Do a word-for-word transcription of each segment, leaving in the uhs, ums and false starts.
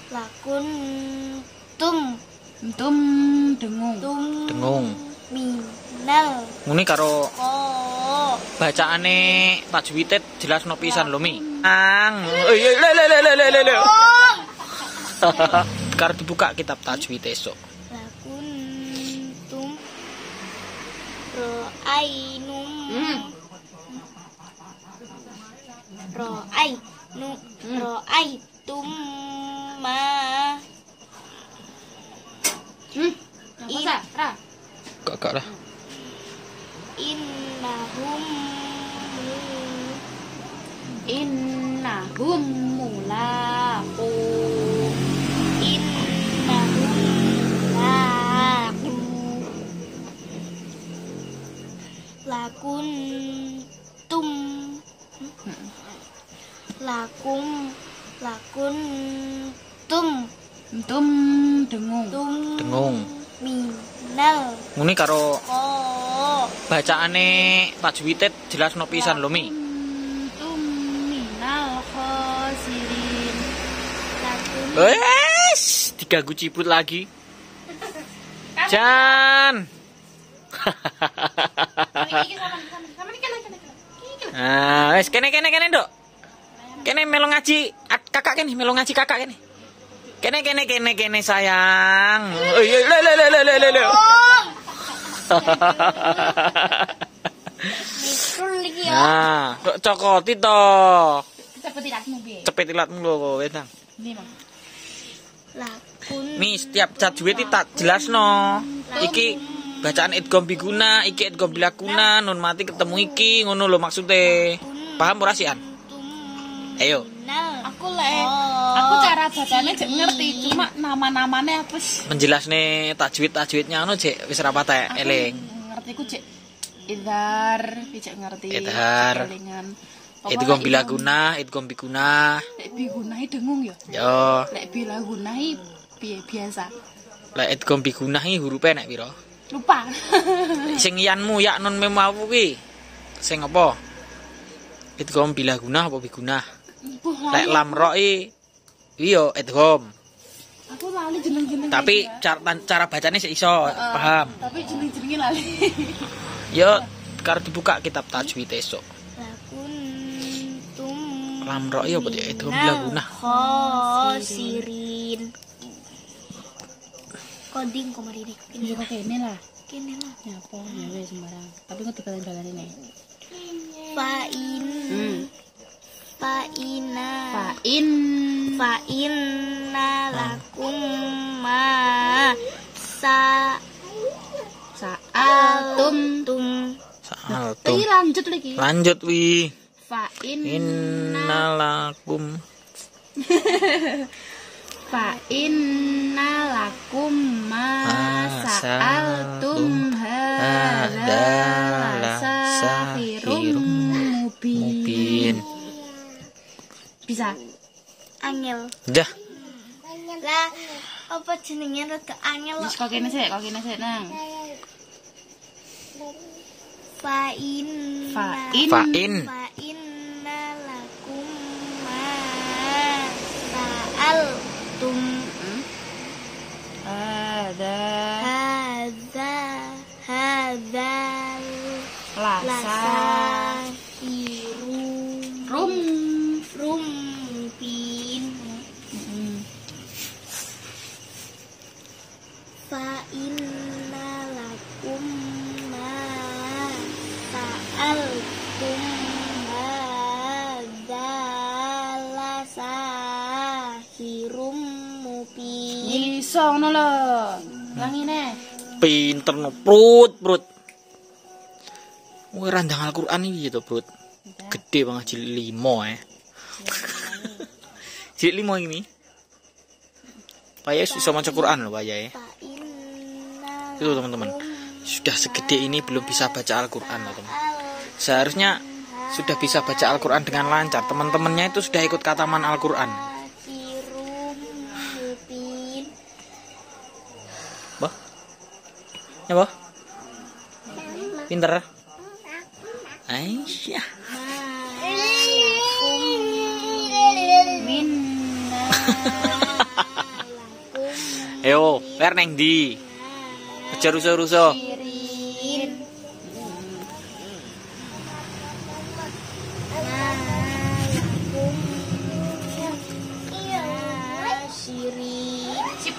Lakun tum tum dengung tum dengung minal ngene karo oh bacaane tajwid jelasno pisan lho Mi. Ang le le le le le le. Karo dibuka kitab tajwid esuk. lakun tum ro ainum hmm. ro ai nu Hmm. ro ai tum ma hmm. Apa sah? Ra Kakak lah. innahum innahum mulaqu innahum laqu lakun tum lakum lakun tum tum dengung tum Dengung. minal Ngene karo oh bacaane tajwid jelasno pisan lho Mi. tum minal khosirin lakun Wes, diganggu ciput lagi. Jan. Ah, wes kene kene kene, Nduk. Kene melu ngaji, kakak kene melu ngaji kakak kene. Kene kene kene kene sayang. Oh iya le le le le le le. mikul lagi ya Nah, kok cokoti to. cepet ilatmu piye Cepet ilatmu lho, wes nang. ini Mang lakun Mi setiap tajwid iki tak jelasno. Iki bacaan idgham biguna, iki idgham bilakuna, nun mati ketemu iki, ngono lho maksude. Paham ora sih, An? Ayo. minal aku le Oh. aku cara bacanya jek ngerti cuma nama-namanya apa sih Menjelasne tajwid-tajwidnya ngono jek wis ora patek eling. ngerti ku cek idhar cek ngerti Idhar. kelingan Idgham bilaguna, idgham biguna. lek bigunahi dengung ya Yo, lek bilagunahi piye biasa lek idgham biguna iki hurufe nek pira? lupa Sing iyanmu ya nun mem aku kuwi. Sing apa? Idgham bilaguna apa biguna? Buh, Lek lali. lam ro iki iya idgham. aku lali jeneng-jeneng Tapi cara, cara bacanya sih iso, paham. tapi jeneng-jenengnya lali Yo, karo dibuka kitab tajwid esuk. lakun tum Lam ro iya apa ya idgham bilaguna. khosirin koding komari dek ya kok kene lah kene lah nyapa ya wis sembarang tapi kok dibalan-balani nih fa'in hmm. fa'ina fa'in fa'inna lakum ma sa sa'altum tum Sa'altum. lagi lanjut lagi Lanjut wi. fa'in Innalakum fa'inna lakum ma Ma sa'altum hadza sahirum mubin mubin. bisa angel Dah, lah apa jenenge rada angel wis kok kene sik kok kene sik nang fa'in fa'in fa'in fa'inna lakum ma sa'altum ada hadza hadza lasa lasahirum rum rumpin fa'inna lakum ma sa'altum hadza lasahirum mubin iso ngono lho yang ini pinter no prut prut. Wih randang Al-Qur'an iki to, Prut. Gede banget jilid lima eh. Jilid lima ini. Payah bisa maca Quran loh payah ya. fa'inna Itu teman-teman. Sudah segede ini belum bisa baca Al-Qur'an loh, teman. Seharusnya sudah bisa baca Al-Qur'an dengan lancar. Teman-temannya itu sudah ikut kataman Al-Qur'an. lasahirum mubin Bah. Ya, Bah. Pinter. Aisyah. minna Ayo, ler neng ndi? Aja rusuh-rusuh. Sirin. Sirin. Sip.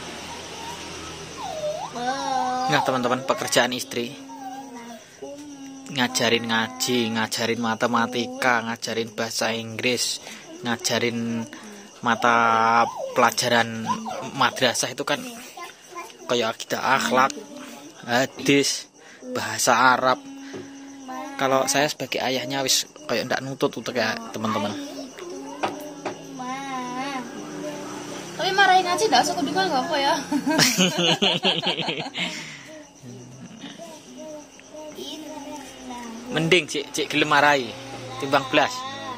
Nah, teman-teman, pekerjaan istri ngajarin ngaji, ngajarin matematika, ngajarin bahasa Inggris, ngajarin mata pelajaran madrasah itu kan kayak kita akhlak, hadis, bahasa Arab. Kalau saya sebagai ayahnya wis kayak ndak nutut untuk ya teman-teman. Tapi marahin ngaji dah, aku juga nggak apa ya. Mending cik cik gelem marahi timbang belas.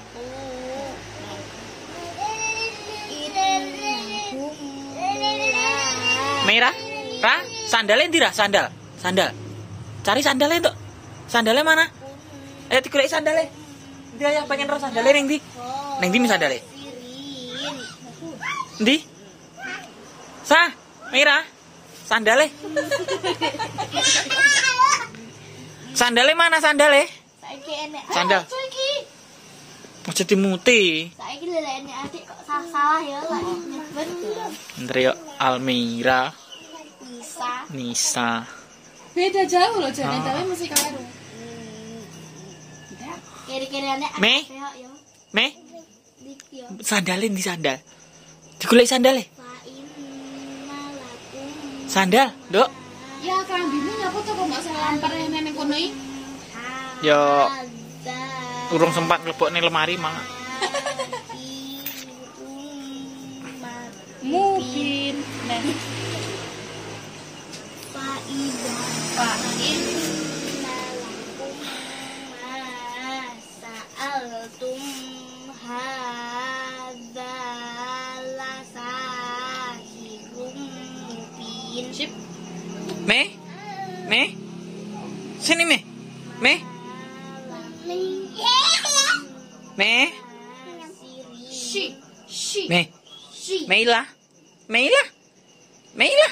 Merah, Ra, sandalnya ndi Ra? Sandal, sandal. Cari sandalnya tuh. Sandalnya mana? Ayo digoleki sandalnya. Ndi ayah pengen ro sandalnya ning ndi? Ning ndi sandalnya? Ndi? Sa, Merah. Sandalnya. Sandalnya mana sandalnya? Saiki enek. Sandal. Saiki. Aja dimuti. Saiki lelekne adik kok salah-salah ya lak nyebut. Bentar ya, Almira, Bisa. Nisa. Beda jauh loh, jadi Ah. tapi mesti karo. Kiri-kiriane Me? ya. Me, Dik yo. sandalin di sandal. Digoleki sandalnya. Fa inna lakum Sandal, Dok. Ya kan bimu nyapa tuh kok nggak salah lampar yang nenek kono iki. Yo, hadza urung sempat ngelebok ning lemari mang. Mungkin. Nah, Fa idza Pak In. sa'altum hadza lasahirun mubin. Sip. Me, Me, sini Me, Me, Me, Si. Si. Me, Si. Meila, Meila, Meila,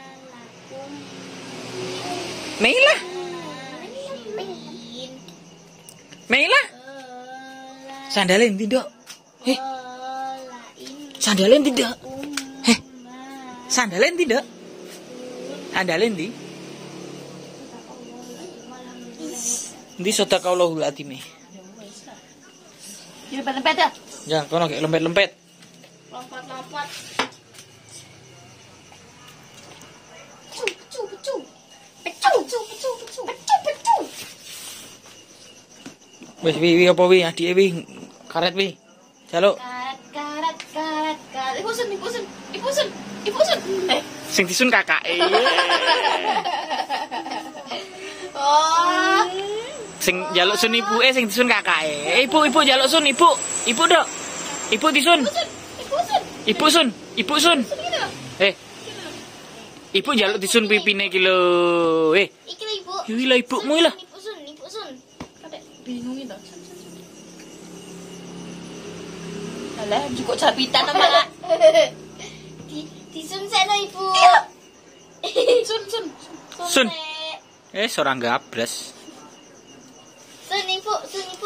Meila, Meila. Sandalin tidak? Heh, sandalin tidak? Heh, sandalin tidak? Sandalin di? Di sadaqallahul azim. Ini lempet-lempet ya. Ya, kono kayak lempet-lempet. Lompat-lompat. Pecu, pecu, pecu. Pecu, pecu, pecu, pecu. Pecu, pecu. Wis wi wi apa wi adike wi karet wi. Jaluk Karat, karat, karat, karat. Ibu sun, ibu sun, ibu sun, ibu sun. Eh. sing disun kakake. Oh. Sing jaluk sun ibuke sing disun kakake. Ibu ibu jaluk sun ibu. Ibu dok. Ibu disun. Ibu sun. Ibu sun, ibu sun. Gini. Eh. Ibu jaluk disun pipine ki lho. Eh, Iki lho, Ibu. iki lho ibumu lho. Ibu sun, Ibu sun. Kadek bingung itu. Alah, cukup capitan apa lah. Di disun sekno, Ibu. Sun, sun. Sun. Sek. Eh, seorang gabres. Sun, Ibu, sun, Ibu.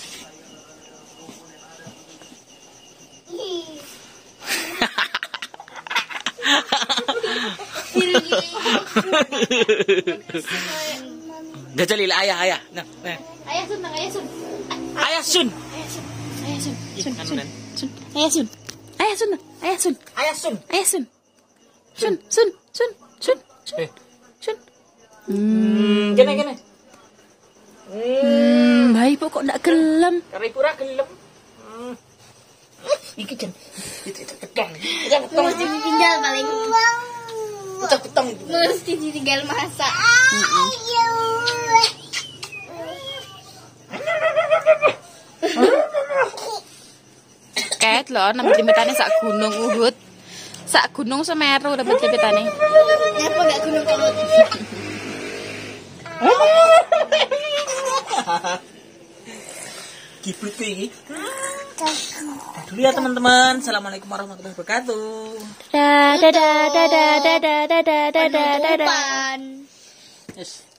Jajal ayah ayah. Nah, nah. Ayah sun, ayah sun. Ayah sun. Ayah sun. Sun, Anu, sun. Nen. Sun. Ayah sun. Ayah sun. Ayah sun. Ayah sun. Ayah sun. Sun, sun, sun, sun, sun. Eh. Sun. Hmm, kene kene. Hmm, bayi kok ndak gelem. Karo ibu ra gelem. Hmm. Iki jen. Itu itu ketong. Itu ketong. Mesti ditinggal paling. Itu ketong. Mesti ditinggal masak. Ket loh, lempet-lempetannya sak gunung Uhud. Sak gunung Semeru lempet-lempetannya. Kenapa enggak gunung kelut? Kibut iki. Dulu ya teman-teman. Assalamualaikum warahmatullahi wabarakatuh. Dadah dadah dadah dadah dadah dadah dadah. Penutupan. Yes.